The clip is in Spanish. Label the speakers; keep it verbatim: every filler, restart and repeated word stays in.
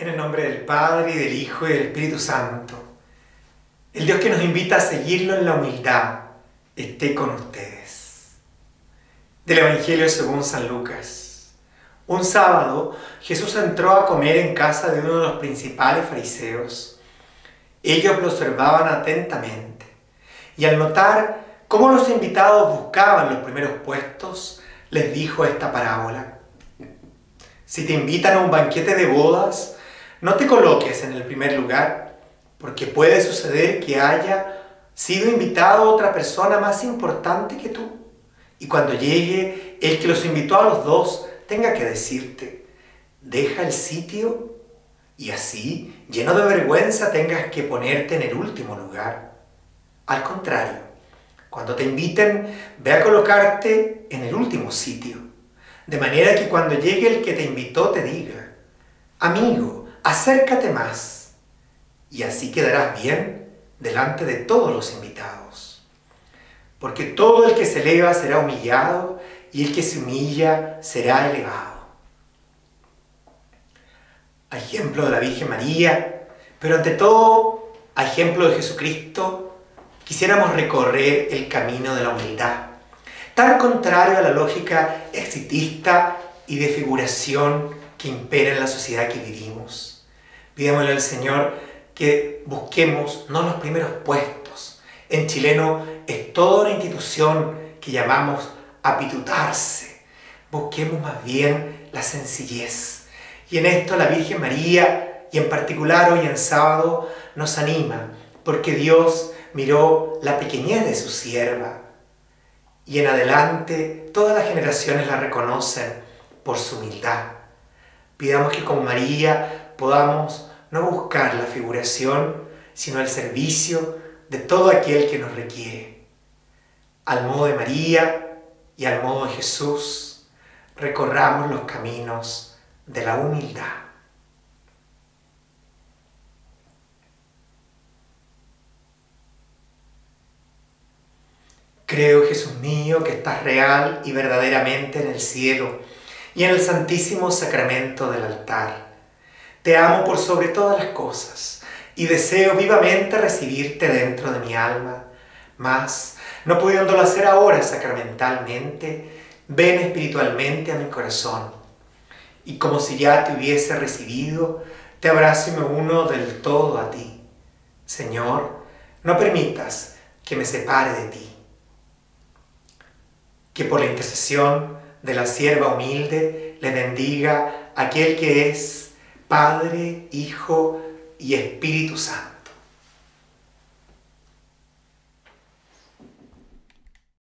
Speaker 1: En el nombre del Padre, y del Hijo, y del Espíritu Santo, el Dios que nos invita a seguirlo en la humildad, esté con ustedes. Del Evangelio según San Lucas. Un sábado, Jesús entró a comer en casa de uno de los principales fariseos. Ellos lo observaban atentamente, y al notar cómo los invitados buscaban los primeros puestos, les dijo esta parábola. Si te invitan a un banquete de bodas, no te coloques en el primer lugar, porque puede suceder que haya sido invitado otra persona más importante que tú, y cuando llegue el que los invitó a los dos, tenga que decirte, deja el sitio, y así, lleno de vergüenza, tengas que ponerte en el último lugar. Al contrario, cuando te inviten, ve a colocarte en el último sitio, de manera que cuando llegue el que te invitó te diga, amigo, acércate más, y así quedarás bien delante de todos los invitados. Porque todo el que se eleva será humillado, y el que se humilla será elevado. A ejemplo de la Virgen María, pero ante todo, a ejemplo de Jesucristo, quisiéramos recorrer el camino de la humildad, tan contrario a la lógica exitista y de figuración que impera en la sociedad que vivimos. Pidámosle al Señor que busquemos no los primeros puestos. En chileno es toda una institución que llamamos apitutarse. Busquemos más bien la sencillez. Y en esto la Virgen María, y en particular hoy en sábado, nos anima, porque Dios miró la pequeñez de su sierva. Y en adelante todas las generaciones la reconocen por su humildad. Pidamos que como María podamos no buscar la figuración, sino el servicio de todo aquel que nos requiere. Al modo de María y al modo de Jesús, recorramos los caminos de la humildad. Creo, Jesús mío, que estás real y verdaderamente en el cielo y en el santísimo sacramento del altar. Te amo por sobre todas las cosas y deseo vivamente recibirte dentro de mi alma. Mas, no pudiéndolo hacer ahora sacramentalmente, ven espiritualmente a mi corazón. Y como si ya te hubiese recibido, te abrazo y me uno del todo a ti. Señor, no permitas que me separe de ti. Que por la intercesión de la sierva humilde le bendiga aquel que es Padre, Hijo y Espíritu Santo.